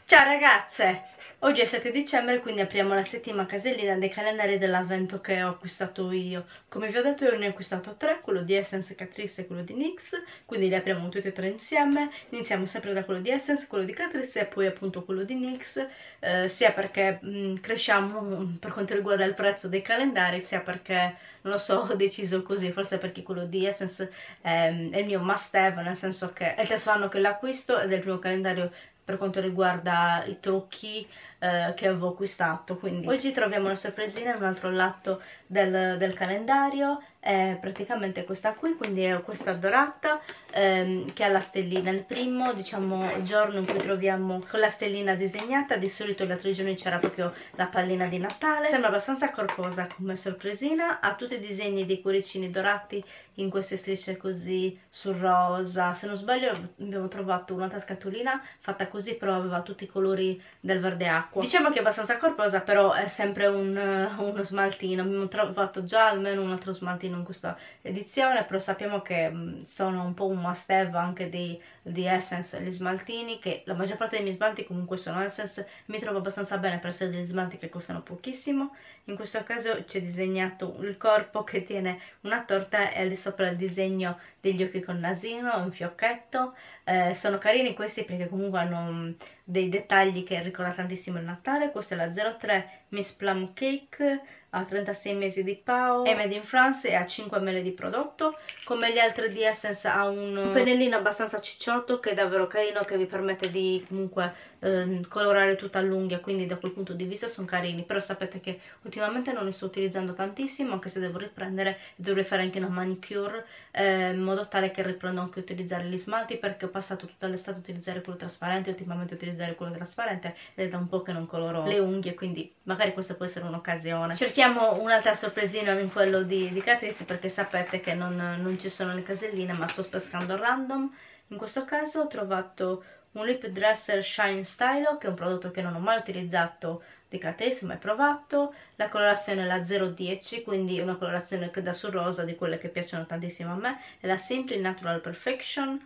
Ciao ragazze! Oggi è 7 dicembre, quindi apriamo la settima casellina dei calendari dell'avvento che ho acquistato io. Come vi ho detto, io ne ho acquistato 3, quello di Essence, Catrice e quello di NYX, quindi li apriamo tutti e 3 insieme. Iniziamo sempre da quello di Essence, quello di Catrice e poi appunto quello di NYX, sia perché cresciamo per quanto riguarda il prezzo dei calendari, sia perché, non lo so, ho deciso così, forse perché quello di Essence è il mio must have, nel senso che è il terzo anno che l'acquisto ed è il primo calendario per quanto riguarda i trucchi che avevo acquistato. Quindi oggi troviamo una sorpresina in un altro lato del calendario, è praticamente questa qui, quindi è questa dorata che ha la stellina. Il primo, diciamo, giorno in cui troviamo con la stellina disegnata, di solito gli altri giorni c'era proprio la pallina di Natale. Sembra abbastanza corposa come sorpresina, ha tutti i disegni dei cuoricini dorati in queste strisce così sul rosa. Se non sbaglio abbiamo trovato un'altra scatolina fatta così, però aveva tutti i colori del verde acqua. Diciamo che è abbastanza corposa, però è sempre uno smaltino. Abbiamo trovato già almeno un altro smaltino in questa edizione, però sappiamo che sono un po' un must have anche di Essence gli smaltini, che la maggior parte dei miei smalti comunque sono Essence. Mi trovo abbastanza bene per essere degli smalti che costano pochissimo. In questo caso c'è disegnato il corpo che tiene una torta e al di sopra il disegno degli occhi col nasino, un fiocchetto. Sono carini questi perché comunque hanno dei dettagli che ricordano tantissimo il Natale. Questa è la 03 Miss Plum Cake, ha 36 mesi di PAO, è made in France e ha 5 ml di prodotto. Come gli altri di Essence ha un pennellino abbastanza cicciotto che è davvero carino, che vi permette di comunque colorare tutta l'unghia, quindi da quel punto di vista sono carini. Però sapete che ultimamente non li sto utilizzando tantissimo, anche se devo riprendere, dovrei fare anche una manicure in modo tale che riprendo anche a utilizzare gli smalti, perché ho passato tutta l'estate a utilizzare quello trasparente, ultimamente a utilizzare quello trasparente ed è da un po' che non coloro le unghie, quindi magari questa può essere un'occasione. Cerchiamo un'altra sorpresina in quello di Catrice, perché sapete che non ci sono le caselline, ma sto pescando random. In questo caso ho trovato un lip dresser Shine Stylo, che è un prodotto che non ho mai utilizzato di Catrice, mai provato. La colorazione è la 010, quindi una colorazione che dà sul rosa, di quelle che piacciono tantissimo a me. È la Simply Natural Perfection.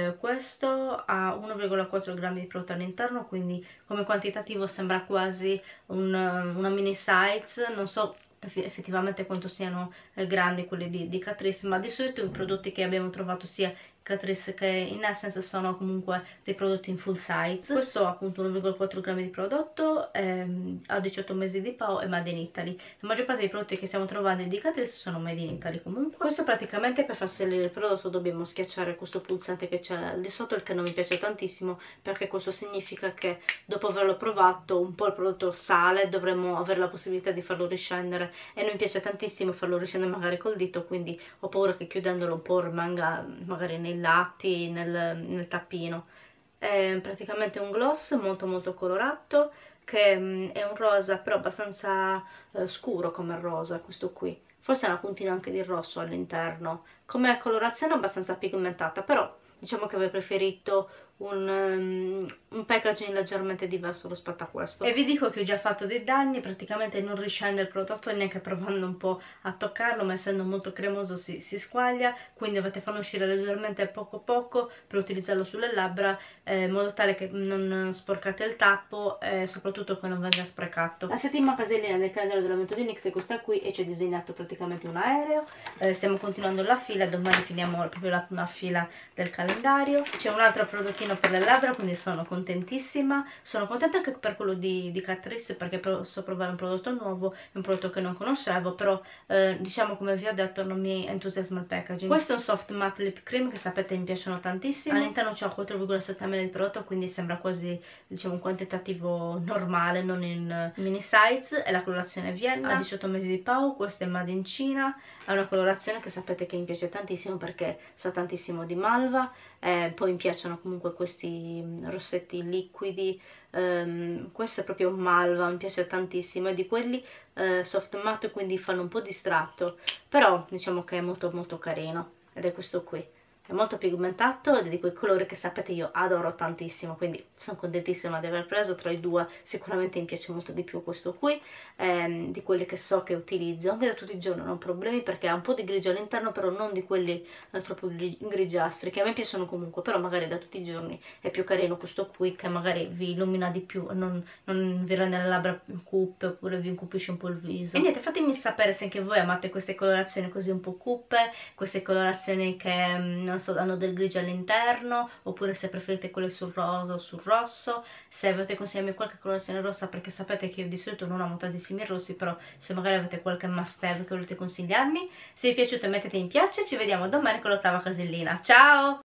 Questo ha 1,4 grammi di prodotto all'interno, quindi come quantitativo sembra quasi una mini size. Non so effettivamente quanto siano grandi quelli di Catrice, ma di solito i prodotti che abbiamo trovato sia Catrice che in Essence sono comunque dei prodotti in full size. Questo ha appunto 1,4 grammi di prodotto, ha 18 mesi di PAO e made in Italy. La maggior parte dei prodotti che stiamo trovando di Catrice sono made in Italy comunque. Questo praticamente, per far salire il prodotto dobbiamo schiacciare questo pulsante che c'è al di sotto, il che non mi piace tantissimo, perché questo significa che dopo averlo provato un po' il prodotto sale, dovremmo avere la possibilità di farlo riscendere e non mi piace tantissimo farlo riscendere magari col dito, quindi ho paura che chiudendolo un po' rimanga magari nei lati, nel tappino. È praticamente un gloss molto molto colorato, che è un rosa però abbastanza scuro come rosa, questo qui. Forse ha una puntina anche di rosso all'interno. Come colorazione abbastanza pigmentata, però diciamo che avrei preferito un packaging leggermente diverso rispetto a questo. E vi dico che ho già fatto dei danni, praticamente non riscende il prodotto neanche provando un po' a toccarlo, ma essendo molto cremoso si squaglia, quindi dovete farlo uscire leggermente poco poco per utilizzarlo sulle labbra, in modo tale che non sporcate il tappo e soprattutto che non venga sprecato. La settima casellina del calendario dell'avvento di NYX è questa qui e c'è disegnato praticamente un aereo. Stiamo continuando la fila, domani finiamo proprio la prima fila del calendario. C'è un altro prodottino per le labbra, quindi sono contentissima. Sono contenta anche per quello di Catrice, perché posso provare un prodotto nuovo, un prodotto che non conoscevo, però diciamo, come vi ho detto, non mi entusiasma il packaging. Questo è un soft matte lip cream che sapete mi piacciono tantissimo. All'interno c'è 4,7 ml di prodotto, quindi sembra quasi, diciamo, un quantitativo normale, non in mini size. E la colorazione Vienna, ha 18 mesi di PAO. Questo è made in Cina, ha una colorazione che sapete che mi piace tantissimo perché sa tantissimo di malva. Poi mi piacciono comunque questi rossetti liquidi. Questo è proprio malva, mi piace tantissimo, è di quelli soft matte, quindi fanno un po' distratto, però diciamo che è molto molto carino, ed è questo qui. è molto pigmentato ed è di quei colori che sapete io adoro tantissimo, quindi sono contentissima di aver preso. Tra i due sicuramente mi piace molto di più questo qui, di quelli che so che utilizzo anche da tutti i giorni, non ho problemi, perché ha un po' di grigio all'interno, però non di quelli troppo grigiastri, che a me piacciono comunque, però magari da tutti i giorni è più carino questo qui, che magari vi illumina di più e non vi rende le labbra più cupe, oppure vi incupisce un po' il viso. E niente, fatemi sapere se anche voi amate queste colorazioni così un po' cupe, queste colorazioni che non so, hanno del grigio all'interno, oppure se preferite quelle sul rosa o sul rosso. Se volete consigliarmi qualche colorazione rossa, perché sapete che io di solito non amo tantissimi rossi, però se magari avete qualche must have che volete consigliarmi. Se vi è piaciuto mettete mi piace, ci vediamo domani con l'ottava casellina. Ciao!